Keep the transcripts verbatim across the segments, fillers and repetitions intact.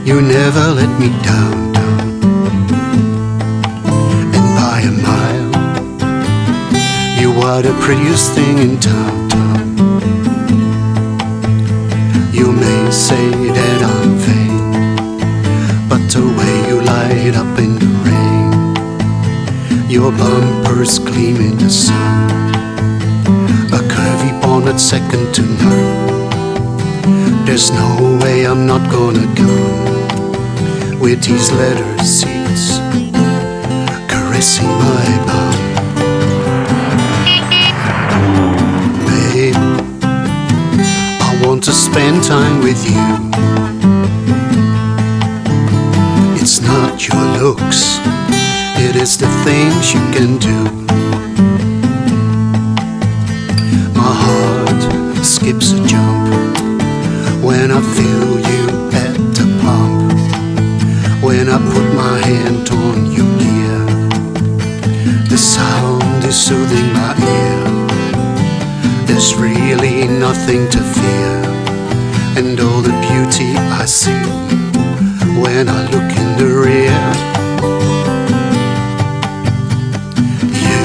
You never let me down, down. And by a mile, you are the prettiest thing in town, town. You may say that I'm vain, but the way you light up in the rain, your bumpers gleam in the sun, a curvy bonnet second to none. There's no way I'm not gonna come with these leather seats caressing my bum. Babe, I want to spend time with you. It's not your looks, it is the things you can do. My heart skips a jump when I feel you at the pump, when I put my hand on your gear. The sound is soothing my ear. There's really nothing to fear, and all the beauty I see when I look in the rear. You,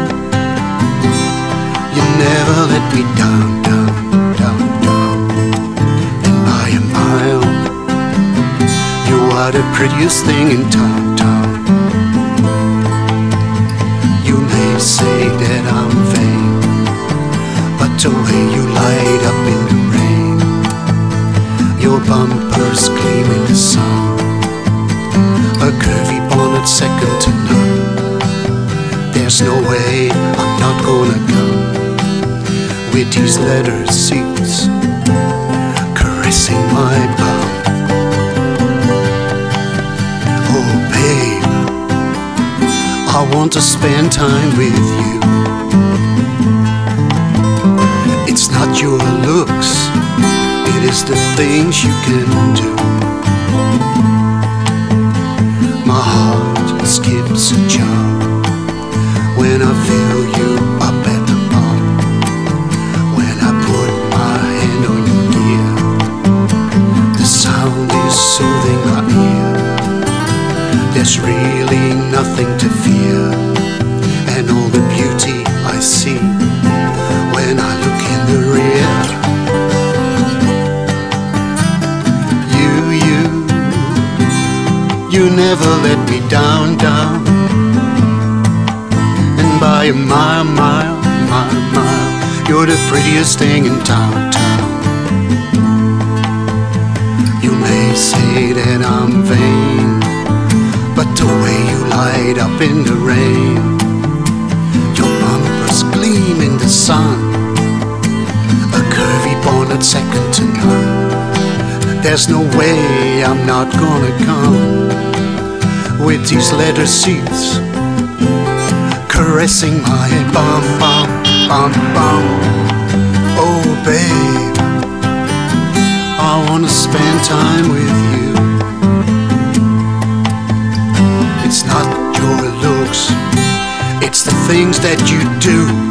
you never let me down, down, down, down. And by a mile, you are the prettiest thing in town, town. You may say that I'm vain, but the way you light up in the rain, your bumpers gleam in the sun, a curvy bonnet second to none. There's no way I'm not gonna come with these leather seats caressing my bum. Oh babe, I want to spend time with you. It's not your looks, it is the things you can do. My heart skips a jump when I feel you up at the pump, when I put my hand on your gear. The sound is soothing my ear. There's really nothing to fear, and all the beauty I see when I look in the rear. You, you, you never let me down, down. And by a mile, mile, mile, mile, you're the prettiest thing in town, town. You may say that I'm vain, but the way you light up in the rain, your bumpers gleam in the sun, a curvy bonnet second to none. There's no way I'm not gonna come with these leather seats caressing my bum, bum, bum, bum. Oh babe, I wanna spend time with you. It's not your looks, it's the things that you do.